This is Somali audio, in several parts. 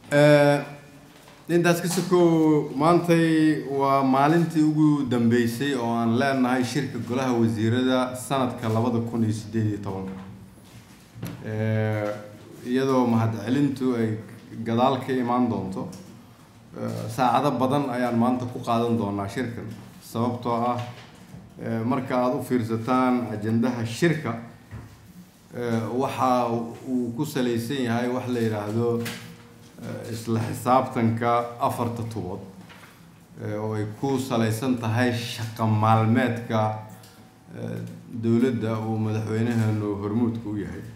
intaas ka sokow maantay waa maalintii ugu dambeysay oo aan leenahay shirka golaha wasiirada sanadka 2018 iyadoo mahadcelintu ay gadaal ka imaan doonto saacado badan ayaan maanta ku qaadan doonaa shirkan sababtoo ah marka aad u fiirsataan ajendaha shirka waxa uu ku saleysan yahay wax la yiraahdo isla xisaabtanka afarta tubood oo ay ku saleysan tahay shaqo maalmeedka dawladda oo madaxweynaheenu hormuudka u yahay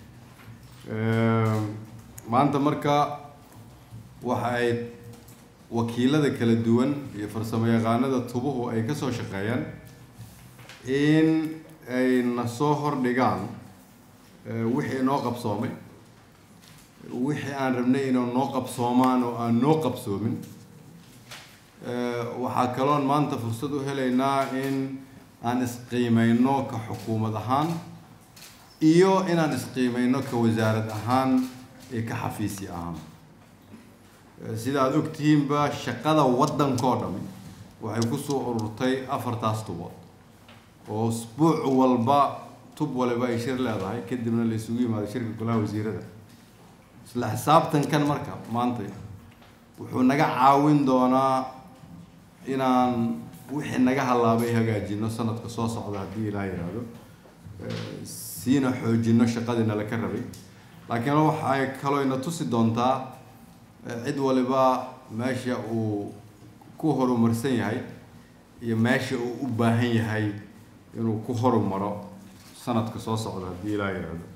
maanta marka waxa ay wakiilada kala duwan iyo farsamo yaqaanada tubuhu ay ka soo shaqeeyaan in ay na soo hordhigaan wixii noo qabsoomay wixii aan rabnay inuu noo qabsoomaan oo aan noo qabsoomin waxaa kaloon maanta fursad u helaynaa in aan isqiimayno ka xukuumad ahaan iyo inaan isqiimayno ka wasaarad ahaan iyo ka xafiisi ahaan sida aad ogtihiinba shaqada waddankoo dhami waxay ku soo ururtay afartaas tubood oo usbuuc walba tub waliba ay shir leedahay kadibna la isugu yimaado shirka golaha wasiirada isla xisaabtankan marka maanta wuxuu naga caawin doonaa inaan wixii naga halaabay hagaajino sanadka soo socda haddii ilaahay yiraahdo siina xoojino shaqadina la ka rabay laakiin waxa ay kaloo ina tusi doontaa cid waliba meesha uu ku horumarsan yahay iyo meesha uu u baahan yahay inuu ku horumaro sanadka soo socda haddii ilaahay yiraahdo